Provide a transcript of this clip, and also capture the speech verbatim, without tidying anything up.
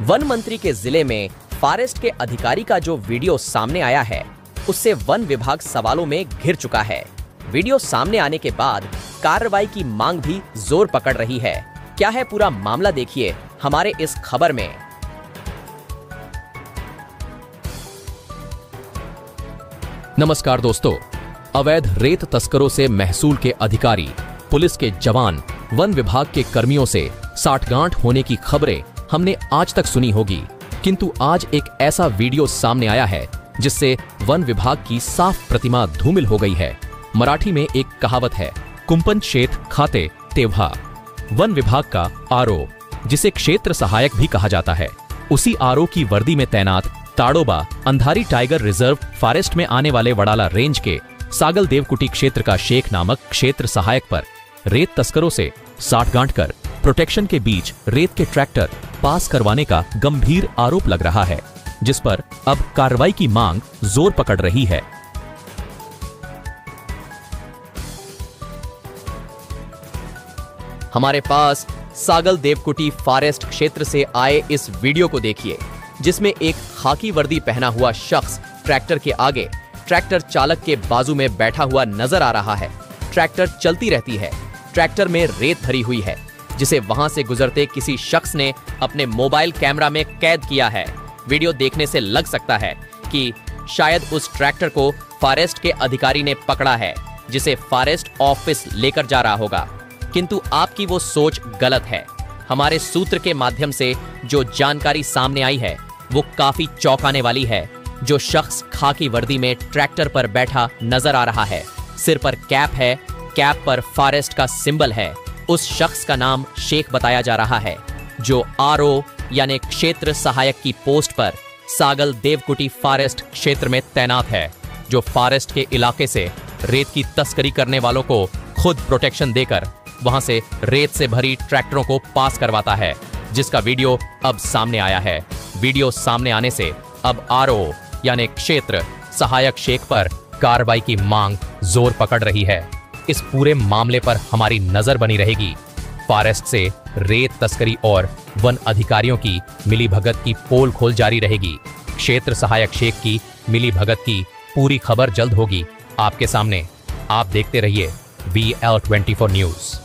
One मंत्री के जिले में फॉरेस्ट के अधिकारी का जो वीडियो सामने आया है, उससे वन विभाग सवालों में घिर चुका है। वीडियो सामने आने के बाद कार्रवाई की मांग भी जोर पकड़ रही है। क्या है पूरा मामला, देखिए हमारे इस खबर में। नमस्कार दोस्तों, अवैध रेत तस्करों से महसूल के अधिकारी, पुलिस के जवान, वन विभाग के कर्मियों से साठगांठ होने की खबरें हमने आज तक सुनी होगी, किंतु आज एक ऐसा वीडियो सामने आया है जिससे वन विभाग की साफ प्रतिमा धूमिल हो गई है। मराठी में एक कहावत है, कुंपन शेत खाते तेव्हा। वन विभाग का आरओ, जिसे क्षेत्र सहायक भी कहा जाता है, उसी आरओ की वर्दी में तैनात Tadoba Andhari tiger reserve forest में आने वाले वडाला रेंज के सागल देवकुटी क्षेत्र का शेख नामक क्षेत्र सहायक पर रेत तस्करों से साठगांठ कर प्रोटेक्शन के बीच रेत के ट्रैक्टर पास करवाने का गंभीर आरोप लग रहा है, जिस पर अब कार्रवाई की मांग जोर पकड़ रही है। हमारे पास सागल देवकुटी फॉरेस्ट क्षेत्र से आए इस वीडियो को देखिए, जिसमें एक खाकी वर्दी पहना हुआ शख्स ट्रैक्टर के आगे ट्रैक्टर चालक के बाजू में बैठा हुआ नजर आ रहा है। ट्रैक्टर चलती रहती है। ट्रैक्टर में रेत भरी हुई है, जिसे वहां से गुजरते किसी शख्स ने अपने मोबाइल कैमरा में कैद किया है। वीडियो देखने से लग सकता है कि शायद उस ट्रैक्टर को फॉरेस्ट के अधिकारी ने पकड़ा है, जिसे फॉरेस्ट ऑफिस लेकर जा रहा होगा, किंतु आपकी वो सोच गलत है। हमारे सूत्र के माध्यम से जो जानकारी सामने आई है वो काफी चौंकाने वाली है। जो शख्स खाकी वर्दी में ट्रैक्टर पर बैठा नजर आ रहा है, सिर पर कैप है, कैप पर फॉरेस्ट का सिंबल है, उस शख्स का नाम शेख बताया जा रहा है, जो आरओ यानी क्षेत्र सहायक की पोस्ट पर सागल देवकुटी फॉरेस्ट क्षेत्र में तैनात है, जो फॉरेस्ट के इलाके से रेत की तस्करी करने वालों को खुद प्रोटेक्शन देकर वहां से रेत से भरी ट्रैक्टरों को पास करवाता है, जिसका वीडियो अब सामने आया है। वीडियो सामने आने से अब आरओ यानी क्षेत्र सहायक शेख पर कार्रवाई की मांग जोर पकड़ रही है। इस पूरे मामले पर हमारी नजर बनी रहेगी। फॉरेस्ट से रेत तस्करी और वन अधिकारियों की मिलीभगत की पोल खोल जारी रहेगी। क्षेत्र सहायक शेख की मिलीभगत की पूरी खबर जल्द होगी आपके सामने। आप देखते रहिए V L twenty four news.